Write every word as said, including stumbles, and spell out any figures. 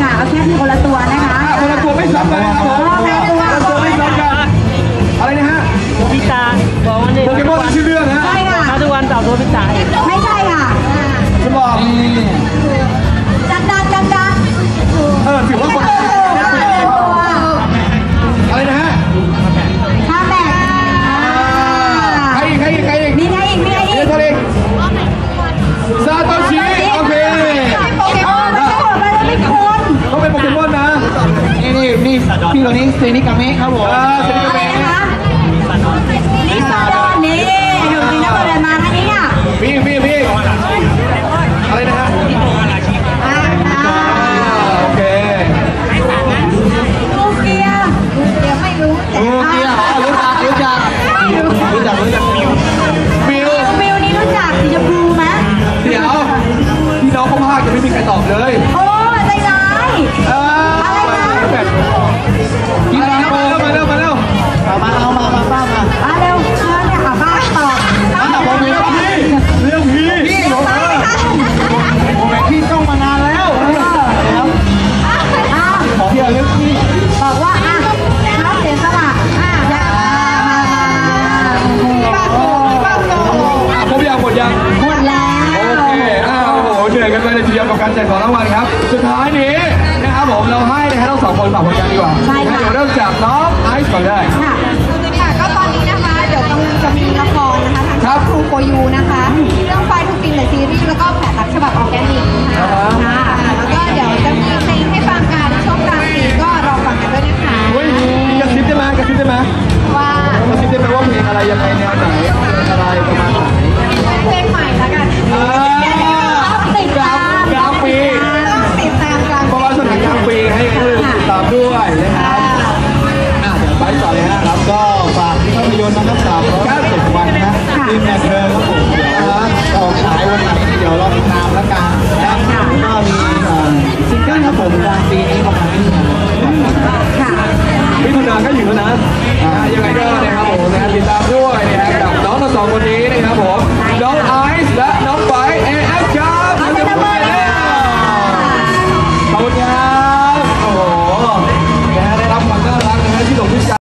ค่ะเอาแค่มีคนละตัวนะคะคนละตัวไม่ซ้ำกันนะครับผมคนละตัวไม่ซ้ำกันอะไรนะฮะพิจารบอกว่าเนี่ยโปเกมอนชื่อเรื่องนะใช่ค่ะทุกวันเต่าตัวพิจารไม่ใช่ค่ะจะบอกจังดังจังดังเออถือว่าคนอะไรนะฮะข้าแบกใครอีกใครอีกใครอีกมีใครอีกมีใครอีกเท่านี้ซาโตชิโอเคโปเกมอนไม่ใช่หมดเลยไม่คนเขาเป็นโปเกมอนนะนี่นี่นี่พี่ตัวนี้เซนิกาเมะครับผมเซนิกาเมะนะคะลิซาดอนนี่ดูสินะเดินมาท่านนี้อ่ะพี่พี่พี่อะไรนะฮะโอเคลูเกียลูเกียไม่รู้ลูเกียรู้จักรู้จักรู้จักรู้จักมิวมิวมิวนี่รู้จักสีชมพูไหมเดี๋ยวพี่น้องเขาพากจะไม่มีใครตอบเลยโอ้ใจร้ายอะไรนะกินมาเร็วมาเร็วมาเร็วมาเอามามาป้ามามาเร็วเชิญเนี่ยค่ะป้าตอบผมเรื่องพี่เรื่องพี่พี่ผมผมเป็นพี่จ้องมานานแล้วขอพี่เรื่องพี่บอกว่าอ่ะน้องเสียสละอ่ะอย่ามาป้าโตป้าโตครบยังหมดยังหมดแล้วโอเคอ้าวโอ้โหเหนื่อยกันไปเลยทีเดียวกับการแจกของรางวัลครับสุดท้ายนี้นะครับผมเราให้นะฮะทั้งสองคนฝากผลงานดีกว่าใช่ค่ะเดี๋ยวเริ่มจากน้องไอซ์ก่อนได้ค่ะค่ะก็ตอนนี้นะคะเดี๋ยวกำลังจะมีละครนะคะทางครูโกยูนะคะเรื่องไฟทุกฟิล์มและซีรีส์แล้วก็แผนรักฉบับออร์แกนิกค่ะแล้วก็เดี๋ยวจะมีเพลงให้ฟังกันช่วงกลางปีก็รอฟังกันด้วยนะคะเฮ้ยกระซิบได้ไหมกระซิบได้ไหมว่ากระซิบได้ไหมว่าเพลงอะไรยังไงแนวไหนอะไรประมาณไหนเพลงใหม่แล้วกันติดตามกลางปีต้องติดตามกันเพราะว่าสถานกลางปีให้ติดตามด้วยนะครับอ่ะเดี๋ยวไปต่อเลยฮะครับก็ฝากภาพยนตร์นะครับสามร้อยเก้าสิบวันนะทีมแนทเธอ